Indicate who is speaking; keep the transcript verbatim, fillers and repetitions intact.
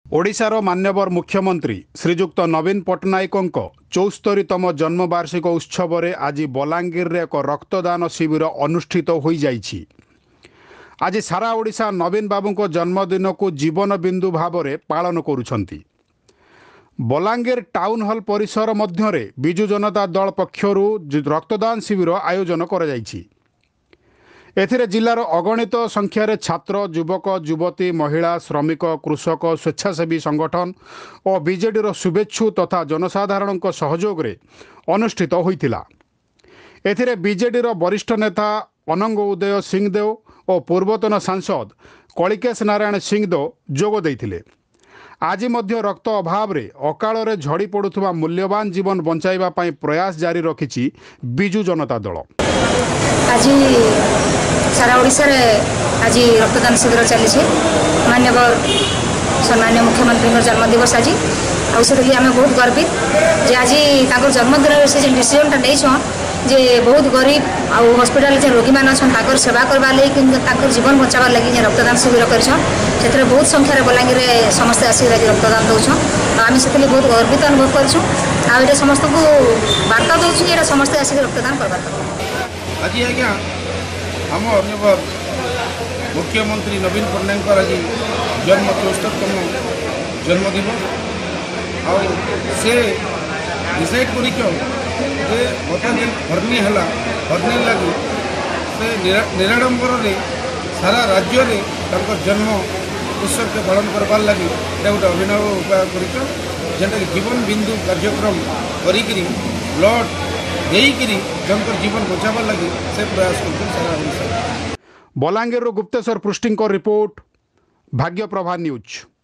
Speaker 1: ओडिशार मान्यवर मुख्यमंत्री श्रीजुक्त नवीन पट्टनायक चौस्तरीतम जन्मवार्षिक उत्सव में आज बलांगीर एक रक्तदान शिविर अनुष्ठित हो जाइछि। आज सारा ओडिशा नवीन बाबू को जन्मदिन को जीवन बिंदु भाव में पालन करुछंती। बलांगीर टाउन हॉल परिसर मध्य बिजु जनता दल पक्षरु रक्तदान शिविर आयोजन करा जाइछि। एथिरे जिलार अगणित संख्यार छात्र युवक युवती महिला श्रमिक कृषक स्वेच्छासेवी संगठन और बीजेडी शुभेच्छु तथा जनसाधारण सहयोग रे अनुष्ठित होइतिला। एथिरे बीजेडी वरिष्ठ नेता अनंग उदय सिंहदेव और पूर्वतन सांसद कलिकेश नारायण सिंहदेव जोग देइथिले। आज मध्य रक्त अभाव रे अकाल रे झड़ी पड़ुथुवा मूल्यवान जीवन बंचाइबा पई प्रयास जारी रखिछि बिजु जनता दल।
Speaker 2: आज सारा ओडिशा रे आज रक्तदान शिविर चली। मान्यवर सम्मान्य मुख्यमंत्री जन्मदिवस आज आगे आम बहुत गर्वित जे आज ताकर जन्मदिन से डिसीजन नहीं जे बहुत गरीब आउ हॉस्पिटल जे रोगी मान अच्छा सेवा करवा लगी जीवन बचाव लगी रक्तदान शिविर कर बहुत संख्यार बलांगीर समस्ते आसिक आज रक्तदान दौन। आम से बहुत गर्वित अनुभव कर समस्त को वार्ता दौर समस्ते आसिक रक्तदान करवा।
Speaker 3: आज आज्ञा आम मान्यवर मुख्यमंत्री नवीन पट्टनायक आज जन्म चौस्तरतम जन्मदिवस से डिसाइड कर गत दिन हर्नी है हर्नी लगी से निराडंबर सारा राज्य में जन्म उत्सव के पालन करवार लगी गोटे अभिनव उपाय कर जीवन बिंदु कार्यक्रम करी ब्लड देकरी जन जीवन बचाव लगी से प्रयास कर सारा ओडिशा।
Speaker 1: बलांगीर गुप्तेश्वर पृष्टि रिपोर्ट भाग्यप्रभा न्यूज।